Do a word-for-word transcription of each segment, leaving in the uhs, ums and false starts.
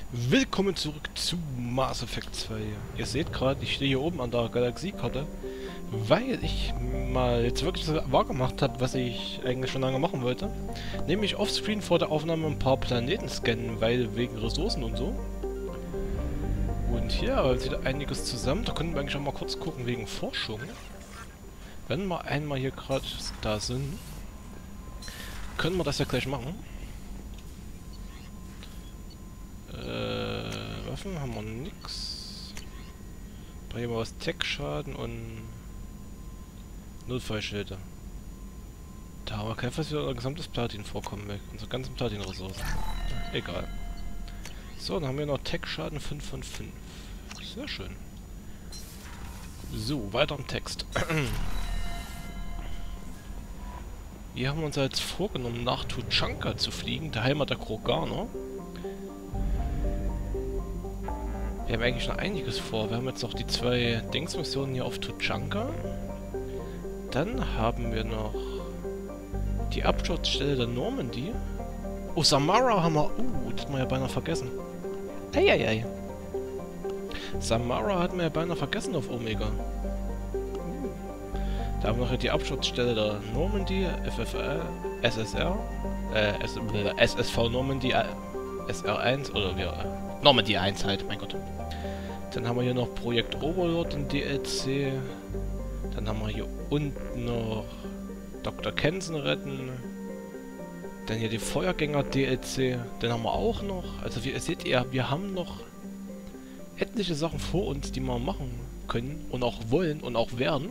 Willkommen zurück zu Mass Effect zwei. Ihr seht gerade, ich stehe hier oben an der Galaxiekarte, weil ich mal jetzt wirklich so wahrgemacht habe, was ich eigentlich schon lange machen wollte. Nämlich offscreen vor der Aufnahme ein paar Planeten scannen, weil wegen Ressourcen und so. Und hier sieht einiges zusammen. Da können wir eigentlich auch mal kurz gucken wegen Forschung. Wenn wir einmal hier gerade da sind, können wir das ja gleich machen. Äh, Waffen haben wir nix. Da hier mal was Tech-Schaden und Notfallschilder. Da haben wir kein fast wieder unser gesamtes Platin-Vorkommen weg. Unsere ganzen Platin-Ressourcen. Egal. So, dann haben wir noch Tech-Schaden fünf von fünf. Sehr schön. So, weiter im Text. Wir haben uns jetzt vorgenommen, nach Tuchanka zu fliegen, der Heimat der Kroganer. Wir haben eigentlich noch einiges vor. Wir haben jetzt noch die zwei Dingsmissionen hier auf Tuchanka. Dann haben wir noch die Absturzstelle der Normandy. Oh, Samara haben wir... Uh, das haben wir ja beinahe vergessen. Eieiei. Samara hatten wir ja beinahe vergessen auf Omega. Da haben wir noch die Absturzstelle der Normandy, F F R, S S R, äh, S S V Normandy, äh, S R eins, oder wie, äh, Normandy eins halt, mein Gott. Dann haben wir hier noch Projekt Overlord, den D L C. Dann haben wir hier unten noch Doktor Kensen retten. Dann hier die Feuergänger D L C. Den haben wir auch noch. Also wie ihr seht, ihr, wir haben noch etliche Sachen vor uns, die wir machen können und auch wollen und auch werden.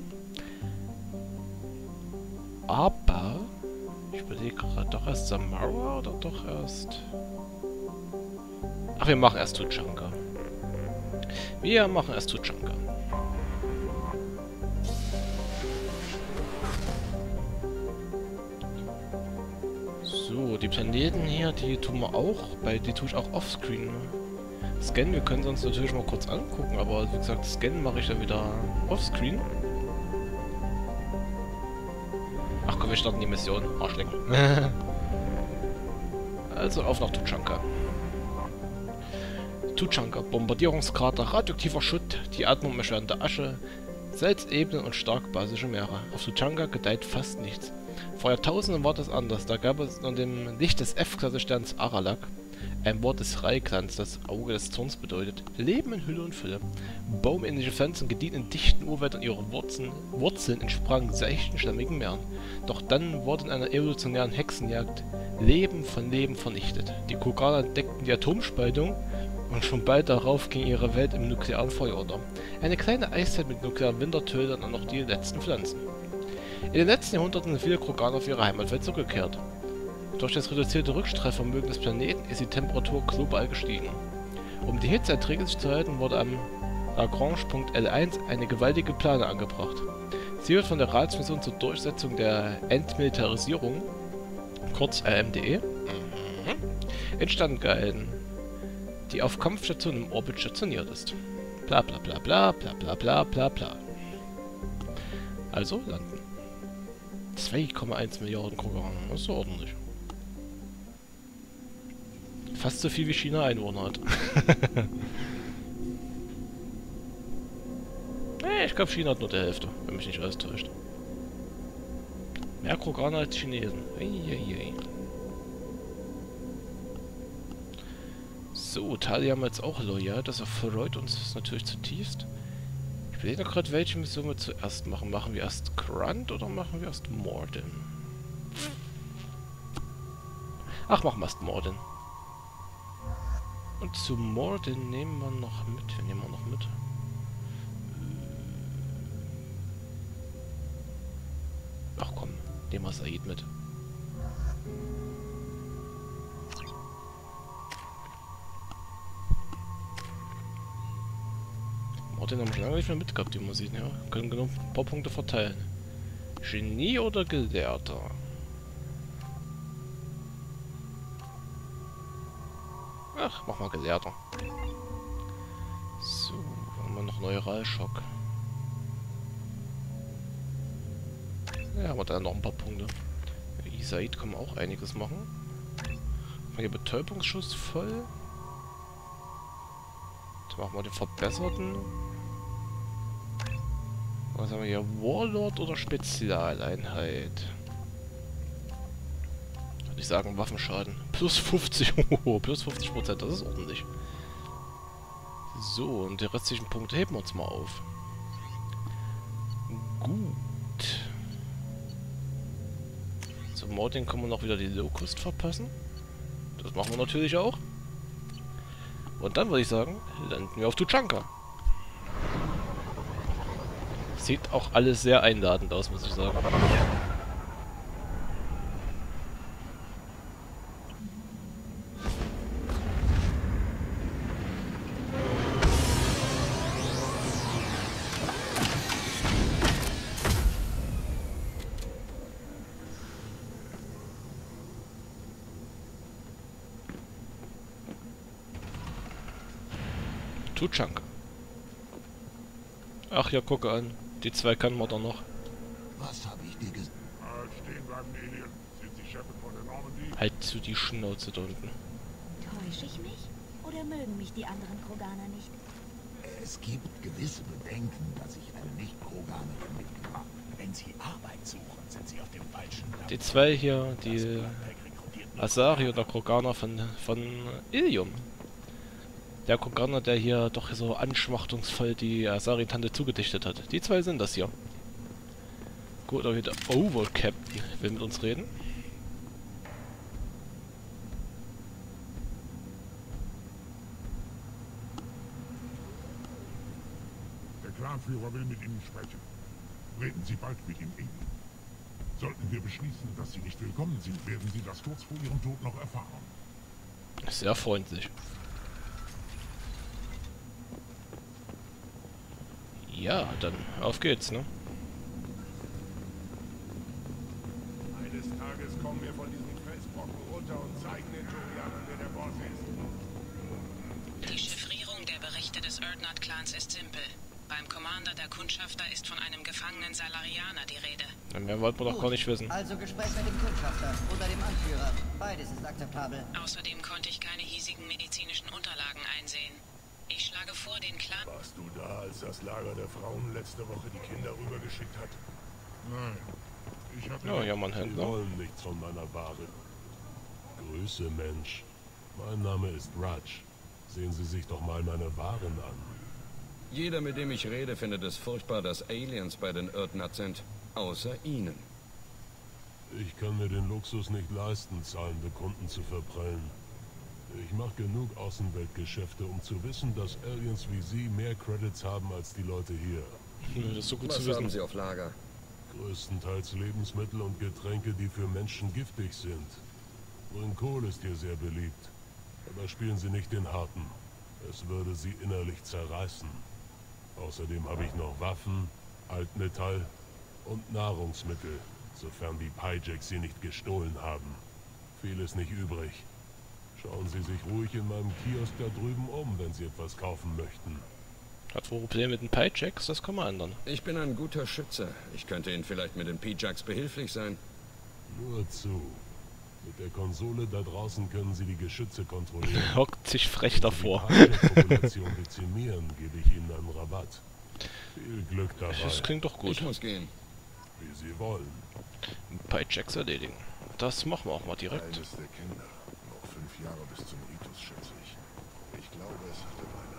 Aber ich überlege gerade, doch erst Samara oder doch erst... Ach, wir machen erst Tuchanka. Wir machen erst Tuchanka. So, die Planeten hier, die tun wir auch, bei die tue ich auch offscreen. Scannen, wir können sie uns natürlich mal kurz angucken, aber wie gesagt, Scannen mache ich dann wieder offscreen. Ach komm, wir starten die Mission. Arschlecken. Also auf nach Tuchanka. Tuchanka, Bombardierungskrater, radioaktiver Schutt, die Atmung erschwerende Asche, Salzebenen und stark basische Meere. Auf Tuchanka gedeiht fast nichts. Vor Jahrtausenden war das anders, da gab es unter dem Licht des F-Klasse-Sterns Aralak ein Wort des Reiklands, das Auge des Zorns bedeutet. Leben in Hülle und Fülle. Baumähnliche Pflanzen gediehen in dichten Urwäldern, ihre Wurzeln, Wurzeln entsprangen seichten, schlammigen Meeren. Doch dann wurde in einer evolutionären Hexenjagd Leben von Leben vernichtet. Die Kroganer entdeckten die Atomspaltung und schon bald darauf ging ihre Welt im nuklearen Feuer unter. Eine kleine Eiszeit mit nuklearen Wintertötern und noch die letzten Pflanzen. In den letzten Jahrhunderten sind viele Kroganer auf ihre Heimatwelt zurückgekehrt. Durch das reduzierte Rückstrahlvermögen des Planeten ist die Temperatur global gestiegen. Um die Hitzeerträge sich zu halten, wurde am Lagrange-Punkt L eins eine gewaltige Plane angebracht. Sie wird von der Ratsmission zur Durchsetzung der Entmilitarisierung, kurz R M D E, instand gehalten, die auf Kampfstation im Orbit stationiert ist. Bla bla bla bla bla bla bla bla bla. Also landen. zwei Komma eins Milliarden Kroganer, das ist so ordentlich. Fast so viel wie China Einwohner hat. Nee, ich glaube China hat nur die Hälfte, wenn mich nicht alles täuscht. Mehr Kroganer als Chinesen. Eieiei. So, Tali haben wir jetzt auch loyal, das erfreut uns natürlich zutiefst. Ich überlege noch gerade, welche Mission wir zuerst machen. Machen wir erst Grunt oder machen wir erst Mordin? Ach, machen wir erst Mordin. Und zu Mordin nehmen wir noch mit. Wir nehmen wir noch mit. Ach komm, nehmen wir Said mit. Mordin haben wir schon lange nicht mehr mitgehabt, die Musik, ja. Können genug ein paar Punkte verteilen. Genie oder Gelehrter? Ach, mach mal Gelehrter. So, haben wir noch Neuralschock. Ja, haben wir da noch ein paar Punkte. Isaid kann man auch einiges machen. Hier Betäubungsschuss voll. Jetzt machen wir den verbesserten. Was haben wir hier? Warlord oder Spezialeinheit? Würde ich sagen, Waffenschaden. Plus fünfzig. Oh, plus fünfzig Prozent, das ist ordentlich. So, und die restlichen Punkte heben wir uns mal auf. Gut. Zum Modding können wir noch wieder die Locust verpassen. Das machen wir natürlich auch. Und dann würde ich sagen, landen wir auf Tuchanka. Sieht auch alles sehr einladend aus, muss ich sagen. Tuchanka. Ach ja, gucke an. Die zwei kann man doch noch. Was habe ich dir gesagt? Halt stehen bleiben, Alien. Sind Sie Chefin von der Normandie? Halt zu die Schnauze da unten. Täusche ich mich? Oder mögen mich die anderen Kroganer nicht? Es gibt gewisse Bedenken, dass ich eine Nicht-Kroganerin mitgebracht habe. Wenn Sie Arbeit suchen, sind Sie auf dem falschen Dampf. Die zwei hier, die Asari und der Kroganer von, von Ilium. Der Kroganer, der hier doch so anschmachtungsvoll die Asari-Tante zugedichtet hat. Die zwei sind das hier. Gut, aber wieder Overcaptain will mit uns reden. Der Clanführer will mit Ihnen sprechen. Reden Sie bald mit ihm, Alien. Sollten wir beschließen, dass Sie nicht willkommen sind, werden Sie das kurz vor Ihrem Tod noch erfahren. Sehr freundlich. Ja, dann auf geht's, ne? Eines Tages kommen wir von diesem Felsbrocken runter und zeigen den Turianern, wer der Boss ist. Die Chiffrierung der Berichte des Urdnot-Clans ist simpel. Beim Commander der Kundschafter ist von einem gefangenen Salarianer die Rede. Na, mehr wollten wir doch gar nicht wissen. Also Gespräch mit dem Kundschafter oder dem Anführer. Beides ist akzeptabel. Außerdem konnte ich keine hiesigen medizinischen Unterlagen einsehen. Ich schlage vor, den Clan... Warst du da, als das Lager der Frauen letzte Woche die Kinder rübergeschickt hat? Nein. Ich hatte... Ja, ja, man Sie Händler. wollen nichts von meiner Ware. Grüße, Mensch. Mein Name ist Raj. Sehen Sie sich doch mal meine Waren an. Jeder, mit dem ich rede, findet es furchtbar, dass Aliens bei den Urdnot sind. Außer Ihnen. Ich kann mir den Luxus nicht leisten, zahlende Kunden zu verprellen. Ich mache genug Außenweltgeschäfte, um zu wissen, dass Aliens wie Sie mehr Credits haben als die Leute hier. Nö, das ist so gut Was zu wissen. haben Sie auf Lager? Größtenteils Lebensmittel und Getränke, die für Menschen giftig sind. Brinkhol ist hier sehr beliebt. Aber spielen Sie nicht den Harten. Es würde Sie innerlich zerreißen. Außerdem habe ich noch Waffen, Altmetall und Nahrungsmittel, sofern die Pyjaks sie nicht gestohlen haben. Viel ist nicht übrig. Schauen Sie sich ruhig in meinem Kiosk da drüben um, wenn Sie etwas kaufen möchten. Hat wohl Probleme mit den Pyjaks, das kann man ändern. Ich bin ein guter Schütze. Ich könnte Ihnen vielleicht mit den Pyjaks behilflich sein. Nur zu. Mit der Konsole da draußen können Sie die Geschütze kontrollieren. Hockt sich frech davor. Wenn Sie die Pyjak-Population dezimieren, gebe ich Ihnen einen Rabatt. Viel Glück dabei, Das klingt doch Ich gut. muss gehen. wie Sie wollen. Pyjaks erledigen. Das machen wir auch mal direkt. Eines der Kinder. Noch fünf Jahre bis zum Ritus, schätze ich. Ich glaube, es ist in meiner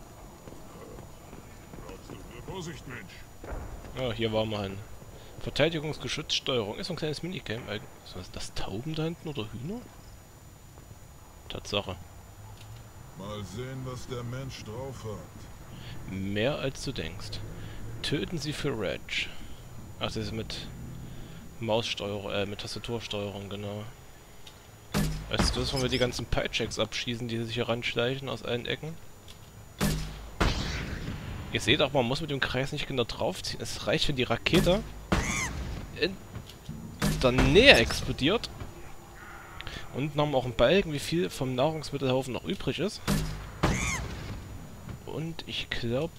Hand. Glaubst du, Vorsicht, Mensch. Ja, hier war mal ein Verteidigungsgeschützsteuerung. Ist so ein kleines Minigame eigentlich. Was das, Tauben da hinten oder Hühner? Tatsache. Mal sehen, was der Mensch drauf hat. Mehr als du denkst. Töten sie für Reg. Ach, das ist mit Maussteuerung, äh, mit Tastatursteuerung, genau. Weißt du, dass wir die ganzen Pyjaks abschießen, die sich hier ranschleichen aus allen Ecken? Ihr seht auch, man muss mit dem Kreis nicht genau draufziehen. Es reicht, wenn die Rakete in der Nähe explodiert. Und haben wir auch einen Balken, wie viel vom Nahrungsmittelhaufen noch übrig ist. Und ich glaube,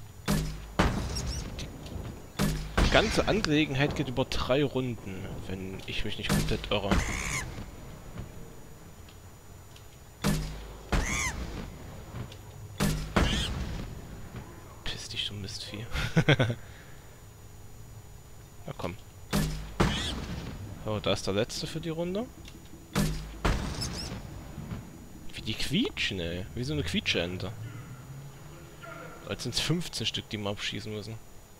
die ganze Angelegenheit geht über drei Runden, wenn ich mich nicht komplett irre. so ein Mistvieh. Na komm. So, da ist der letzte für die Runde. Wie die quietschen, ey. Wie so eine Quietscheente. Als sind es fünfzehn Stück, die wir abschießen müssen.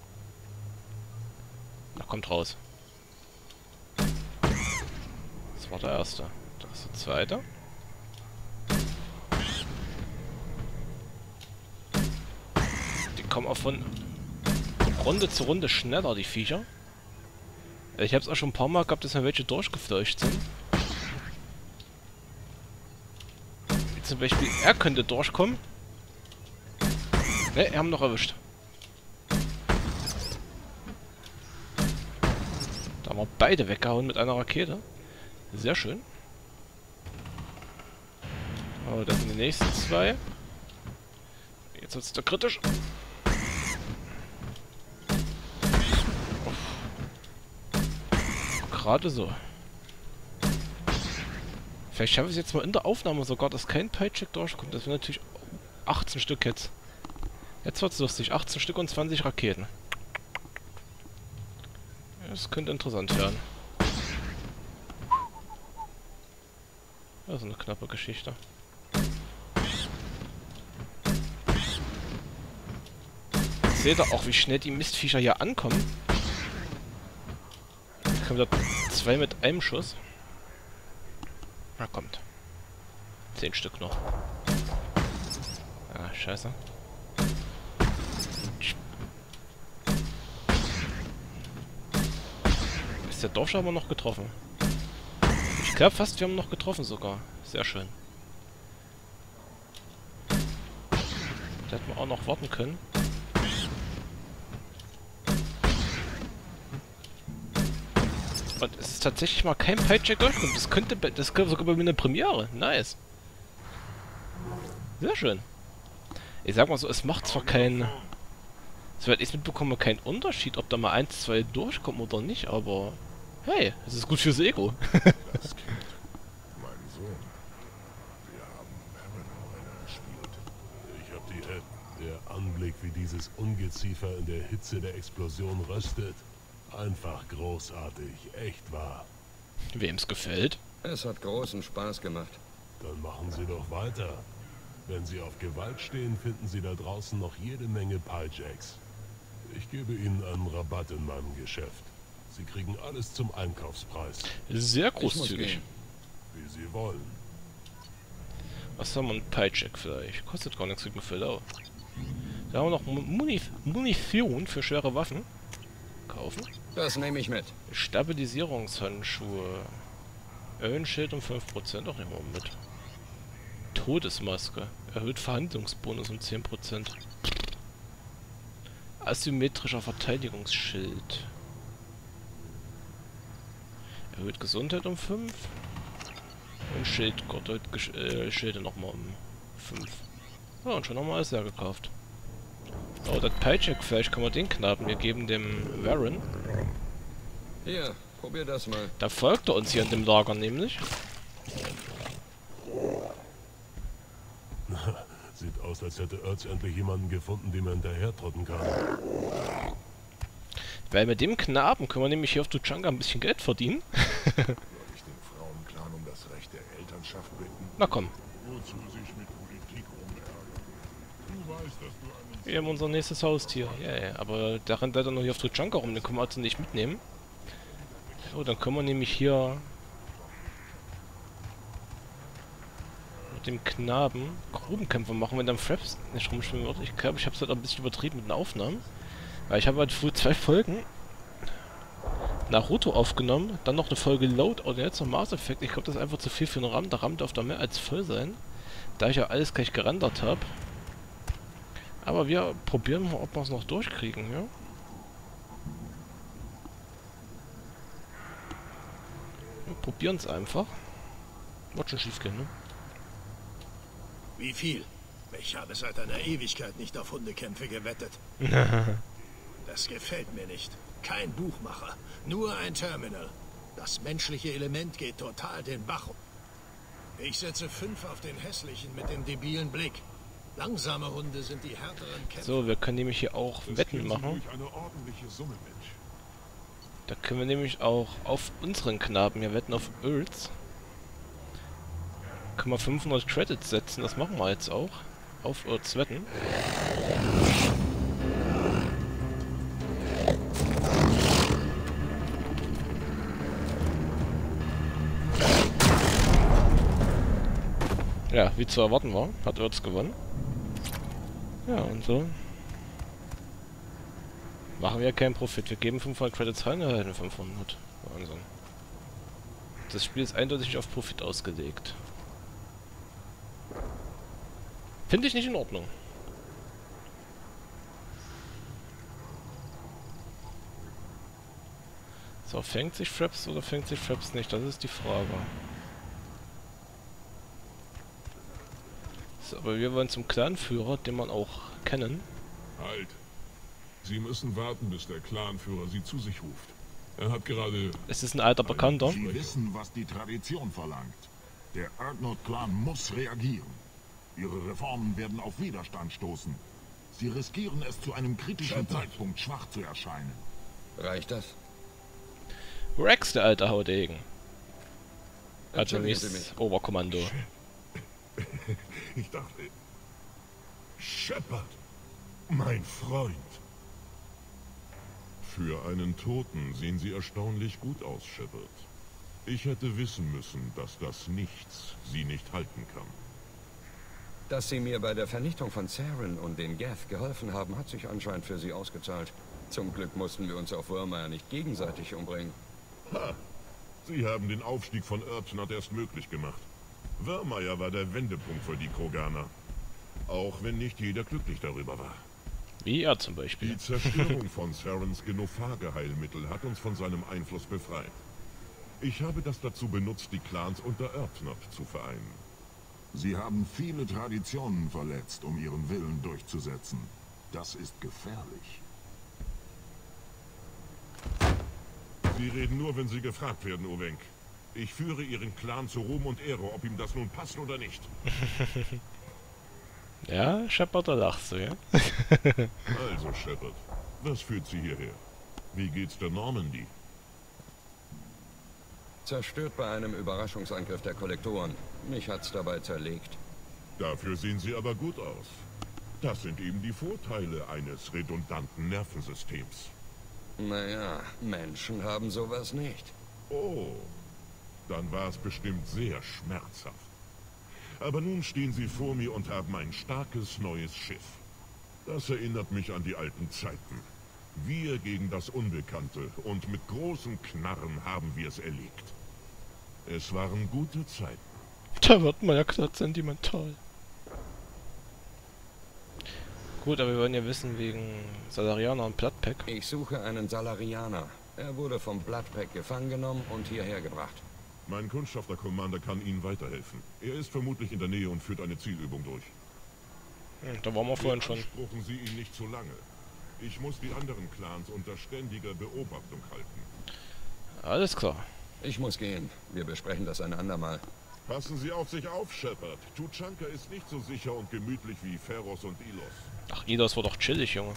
Na, kommt raus. Das war der erste. Das ist der zweite. Die kommen auch von Runde zu Runde schneller, die Viecher. Ich habe es auch schon ein paar Mal gehabt, dass mir welche durchgefleucht sind. Wie zum Beispiel, er könnte durchkommen. Ne, wir haben noch erwischt. Da haben wir beide weggehauen mit einer Rakete. Sehr schön. Oh, das sind die nächsten zwei. Jetzt wird es da kritisch. Gerade so. Vielleicht schaffe ich es jetzt mal in der Aufnahme sogar, dass kein Paycheck durchkommt. Das wäre natürlich achtzehn Stück jetzt. Jetzt wird es lustig. achtzehn Stück und zwanzig Raketen. Das könnte interessant werden. Das ist eine knappe Geschichte. Seht ihr auch, wie schnell die Mistviecher hier ankommen? Da kommen da zwei mit einem Schuss. Na kommt. Zehn Stück noch. Ah, scheiße. Ist der Dorfschreiber noch getroffen? Ich glaube fast, wir haben noch getroffen sogar. Sehr schön. Da hätten wir auch noch warten können. Und es ist tatsächlich mal kein Paycheck durchkommt. Das könnte, das könnte sogar bei mir eine Premiere. Nice. Sehr schön. Ich sag mal so, es macht zwar keinen, soweit ich es mitbekomme, keinen Unterschied, ob da mal eins, zwei durchkommen oder nicht, aber hey, es ist gut fürs Ego. Das Kind, mein Sohn. Wir haben Paranoia gespielt. Ich hab die App. Der Anblick, wie dieses Ungeziefer in der Hitze der Explosion röstet. Einfach großartig, echt wahr. Wem's gefällt? Es hat großen Spaß gemacht. Dann machen Sie doch weiter. Wenn Sie auf Gewalt stehen, finden Sie da draußen noch jede Menge Payjacks. Ich gebe Ihnen einen Rabatt in meinem Geschäft. Sie kriegen alles zum Einkaufspreis. Sehr Ich muss großzügig. gehen. Wie Sie wollen. Was haben wir? Ein Paycheck vielleicht? Kostet gar nichts, kriegt man viel auch. Da haben wir noch Muni Munition für schwere Waffen. Kaufen. Das nehme ich mit. Stabilisierungshandschuhe. Öllenschild um fünf Prozent. Auch nehmen wir mit. Todesmaske. Erhöht Verhandlungsbonus um zehn Prozent. Asymmetrischer Verteidigungsschild. Erhöht Gesundheit um fünf. Und Schildgurt. Erhöht äh, Schilde nochmal um fünf. Ja, und schon nochmal alles leer gekauft. Oh, das Paycheck, vielleicht kann man den Knaben wir geben, dem Warren. Hier, probier das mal. Da folgt er uns hier in dem Lager nämlich. Sieht aus, als hätte Erz endlich jemanden gefunden, dem er hinterher trotten kann. Weil mit dem Knaben können wir nämlich hier auf Tuchanga ein bisschen Geld verdienen. Soll ich den Frauenclan um das Recht der Elternschaft bitten? Na komm. Wozu sich mit Politik rumärgern? Du weißt, dass du einen... Wir haben unser nächstes Haustier. Ja, ja, aber der rennt leider noch hier auf Tuchanga rum, den können wir also nicht mitnehmen. So, dann können wir nämlich hier mit dem Knaben Grubenkämpfe machen, wenn dann Fraps nicht rumschwimmen wird. Ich glaube, ich habe es halt ein bisschen übertrieben mit den Aufnahmen. Weil ich habe halt früher zwei Folgen Naruto aufgenommen, dann noch eine Folge Load und jetzt noch Mass Effect. Ich glaube, das ist einfach zu viel für einen RAM. Der RAM darf da mehr als voll sein. Da ich ja alles gleich gerendert habe. Aber wir probieren mal, ob wir es noch durchkriegen, ja? Wir probieren es einfach. Wird schon schief gehen, ne? Wie viel? Ich habe seit einer Ewigkeit nicht auf Hundekämpfe gewettet. Das gefällt mir nicht. Kein Buchmacher, nur ein Terminal. Das menschliche Element geht total den Bach. Ich setze fünf auf den hässlichen mit dem debilen Blick. Langsame Hunde sind die härteren Kämpfer. So, wir können nämlich hier auch Das Wetten kriegen Sie machen. durch eine ordentliche Summe, Mensch. Da können wir nämlich auch auf unseren Knaben hier wetten, auf Earls. Können wir fünfhundert Credits setzen, das machen wir jetzt auch. Auf Earls wetten. Ja, wie zu erwarten war, hat Earls gewonnen. Ja, und so machen wir keinen Profit. Wir geben fünfhundert Credits rein, erhalten fünfhundert. Wahnsinn. Das Spiel ist eindeutig auf Profit ausgelegt. Finde ich nicht in Ordnung. So, fängt sich Fraps oder fängt sich Fraps nicht? Das ist die Frage. So, aber wir wollen zum Clanführer, den man auch kennen. Halt. Sie müssen warten, bis der Clanführer Sie zu sich ruft. Er hat gerade... Es ist ein alter Bekannter. Sie wissen, was die Tradition verlangt. Der Urdnot-Clan muss reagieren. Ihre Reformen werden auf Widerstand stoßen. Sie riskieren es, zu einem kritischen Zeitpunkt schwach zu erscheinen. Reicht das? Rex, der alte Haudegen. Entschuldigen Sie Artemis mich. Oberkommando. Ich dachte... Shepard! Mein Freund! Für einen Toten sehen Sie erstaunlich gut aus, Shepard. Ich hätte wissen müssen, dass das Nichts Sie nicht halten kann. Dass Sie mir bei der Vernichtung von Saren und den Geth geholfen haben, hat sich anscheinend für Sie ausgezahlt. Zum Glück mussten wir uns auf Virmire nicht gegenseitig umbringen. Ha! Sie haben den Aufstieg von Urdnot erst möglich gemacht. Virmire war der Wendepunkt für die Kroganer. Auch wenn nicht jeder glücklich darüber war. Wie er zum Beispiel. Die Zerstörung von Sarens Genophage-Heilmittel hat uns von seinem Einfluss befreit. Ich habe das dazu benutzt, die Clans unter Urdnot zu vereinen. Sie haben viele Traditionen verletzt, um ihren Willen durchzusetzen. Das ist gefährlich. Sie reden nur, wenn Sie gefragt werden, Owenk. Ich führe Ihren Clan zu Ruhm und Ehre, ob ihm das nun passt oder nicht. Ja, Shepard, da lachst du, ja? Also, Shepard, was führt Sie hierher? Wie geht's der Normandy? Zerstört bei einem Überraschungsangriff der Kollektoren. Mich hat's dabei zerlegt. Dafür sehen Sie aber gut aus. Das sind eben die Vorteile eines redundanten Nervensystems. Naja, Menschen haben sowas nicht. Oh, dann war es bestimmt sehr schmerzhaft. Aber nun stehen Sie vor mir und haben ein starkes neues Schiff. Das erinnert mich an die alten Zeiten. Wir gegen das Unbekannte und mit großen Knarren haben wir es erlegt. Es waren gute Zeiten. Da wird man ja gerade sentimental. Gut, aber wir wollen ja wissen wegen Salarianer und Bloodpack. Ich suche einen Salarianer. Er wurde vom Bloodpack gefangen genommen und hierher gebracht. Mein Kundschafter-Commander kann Ihnen weiterhelfen. Er ist vermutlich in der Nähe und führt eine Zielübung durch. Hm, da waren wir vorhin schon. Beanspruchen Sie ihn nicht zu lange. Ich muss die anderen Clans unter ständiger Beobachtung halten. Alles klar. Ich muss gehen. Wir besprechen das ein andermal. Passen Sie auf sich auf, Shepard. Tuchanka ist nicht so sicher und gemütlich wie Pharos und Ilos. Ach, Idos war doch chillig, Junge.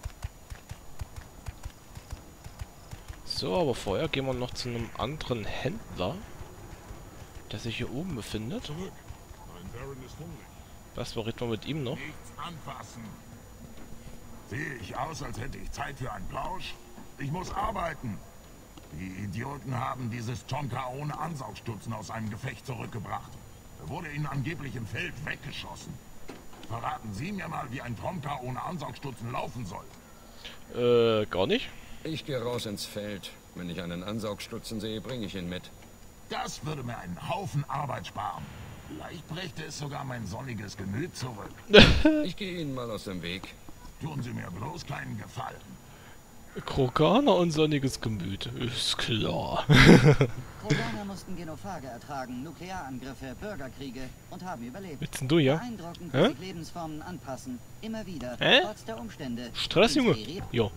So, aber vorher gehen wir noch zu einem anderen Händler, der sich hier oben befindet. Zurück. Mein Baron ist hungrig. Was berät man mit ihm noch? Nichts anfassen. Sehe ich aus, als hätte ich Zeit für einen Plausch? Ich muss arbeiten. Die Idioten haben dieses Tonka ohne Ansaugstutzen aus einem Gefecht zurückgebracht. Er wurde ihnen angeblich im Feld weggeschossen. Verraten Sie mir mal, wie ein Tonka ohne Ansaugstutzen laufen soll. Äh, gar nicht. Ich gehe raus ins Feld. Wenn ich einen Ansaugstutzen sehe, bringe ich ihn mit. Das würde mir einen Haufen Arbeit sparen. Vielleicht brächte es sogar mein sonniges Gemüt zurück. Ich gehe Ihnen mal aus dem Weg. Tun Sie mir bloß keinen Gefallen. Kroganer und sonniges Gemüt. Ist klar. Kroganer mussten Genophage ertragen, Nuklearangriffe, Bürgerkriege und haben überlebt. Willst denn du, ja? Beeindruckend, wie Hä? sich Lebensformen anpassen. Immer wieder, Hä? trotz der Umstände. Stress, Junge. Inspiriert- Jo.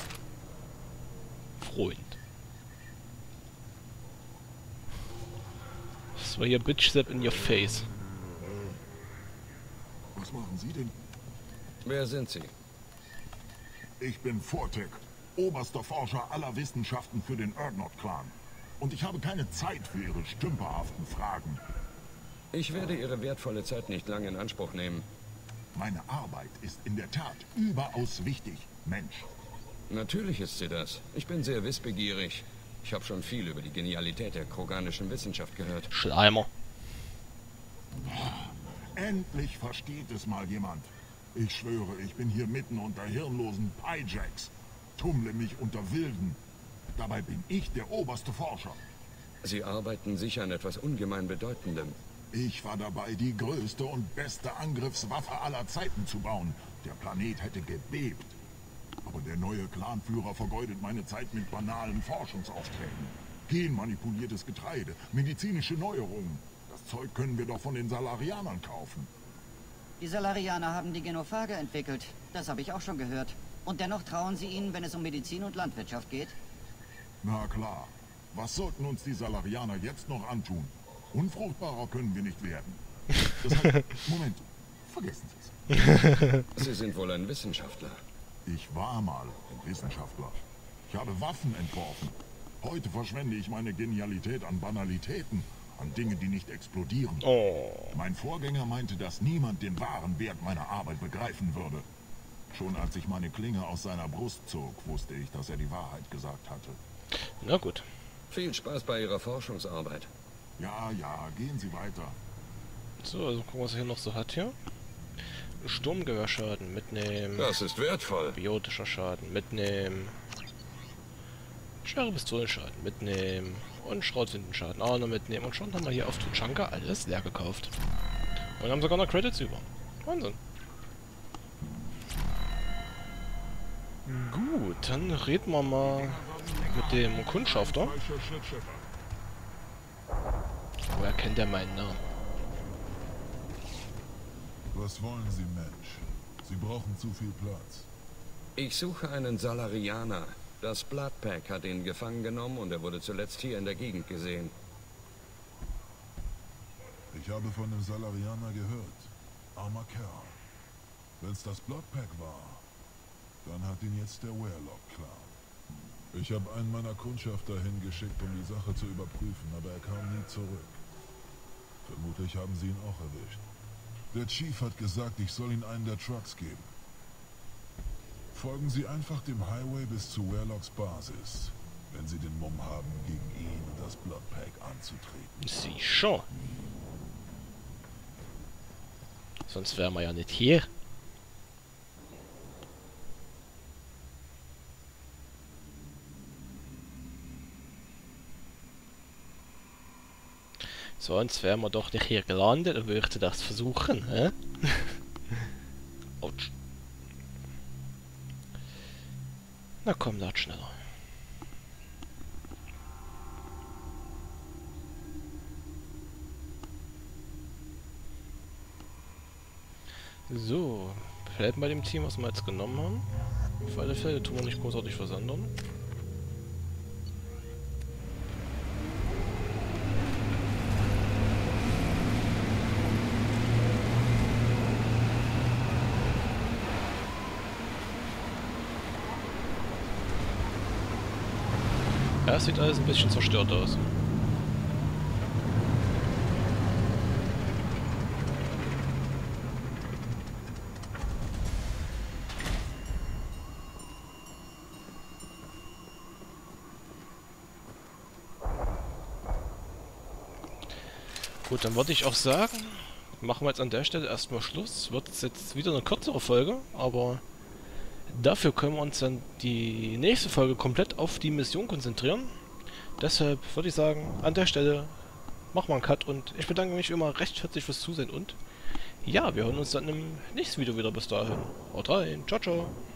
Freund. Das war hier Bitch Step in your face. Was machen Sie denn? Wer sind Sie? Ich bin Fortek, oberster Forscher aller Wissenschaften für den Urdnot-Clan. Und ich habe keine Zeit für Ihre stümperhaften Fragen. Ich werde Ihre wertvolle Zeit nicht lange in Anspruch nehmen. Meine Arbeit ist in der Tat überaus wichtig, Mensch. Natürlich ist sie das. Ich bin sehr wissbegierig. Ich habe schon viel über die Genialität der kroganischen Wissenschaft gehört. Schleimer. Endlich versteht es mal jemand. Ich schwöre, ich bin hier mitten unter hirnlosen Pyjaks. Tummle mich unter Wilden. Dabei bin ich der oberste Forscher. Sie arbeiten sicher an etwas ungemein Bedeutendem. Ich war dabei, die größte und beste Angriffswaffe aller Zeiten zu bauen. Der Planet hätte gebebt. Aber der neue Clanführer vergeudet meine Zeit mit banalen Forschungsaufträgen. Genmanipuliertes Getreide, medizinische Neuerungen. Das Zeug können wir doch von den Salarianern kaufen. Die Salarianer haben die Genophage entwickelt. Das habe ich auch schon gehört. Und dennoch trauen sie ihnen, wenn es um Medizin und Landwirtschaft geht? Na klar. Was sollten uns die Salarianer jetzt noch antun? Unfruchtbarer können wir nicht werden. Das heißt, Moment, vergessen Sie es. Sie sind wohl ein Wissenschaftler. Ich war mal ein Wissenschaftler. Ich habe Waffen entworfen. Heute verschwende ich meine Genialität an Banalitäten, an Dinge, die nicht explodieren. Oh. Mein Vorgänger meinte, dass niemand den wahren Wert meiner Arbeit begreifen würde. Schon als ich meine Klinge aus seiner Brust zog, wusste ich, dass er die Wahrheit gesagt hatte. Na gut. Viel Spaß bei Ihrer Forschungsarbeit. Ja, ja, gehen Sie weiter. So, also gucken, was er hier noch so hat hier. Sturmgewehrschaden mitnehmen. Das ist wertvoll. Biotischer Schaden mitnehmen. Schwere Pistolenschaden mitnehmen. Und Schrotflintenschaden auch noch mitnehmen. Und schon haben wir hier auf Tuchanka alles leer gekauft. Und haben sogar noch Credits über. Wahnsinn. Gut, dann reden wir mal mit dem Kundschafter. Woher kennt er meinen Namen? Was wollen Sie, Mensch? Sie brauchen zu viel Platz. Ich suche einen Salarianer. Das Bloodpack hat ihn gefangen genommen und er wurde zuletzt hier in der Gegend gesehen. Ich habe von dem Salarianer gehört. Armer Kerl. Wenn es das Bloodpack war, dann hat ihn jetzt der Warlock-Clan. Ich habe einen meiner Kundschafter hingeschickt, um die Sache zu überprüfen, aber er kam nie zurück. Vermutlich haben sie ihn auch erwischt. Der Chief hat gesagt, ich soll ihm einen der Trucks geben. Folgen Sie einfach dem Highway bis zu Warlocks Basis, wenn Sie den Mumm haben, gegen ihn und das Bloodpack anzutreten. Sie schon. Sonst wären wir ja nicht hier. Sonst wären wir doch nicht hier gelandet und würden das versuchen, hä? Autsch. Na komm, lad schneller. So, bleiben bei dem Team, was wir jetzt genommen haben. Auf alle Fälle tun wir nicht großartig was ändern. Ja, es sieht alles ein bisschen zerstört aus. Gut, dann würde ich auch sagen, machen wir jetzt an der Stelle erstmal Schluss. Wird jetzt wieder eine kürzere Folge, aber dafür können wir uns dann die nächste Folge komplett auf die Mission konzentrieren. Deshalb würde ich sagen, an der Stelle machen wir einen Cut und ich bedanke mich immer recht herzlich fürs Zusehen und ja, wir hören uns dann im nächsten Video wieder. Bis dahin. Haut rein. Ciao, ciao.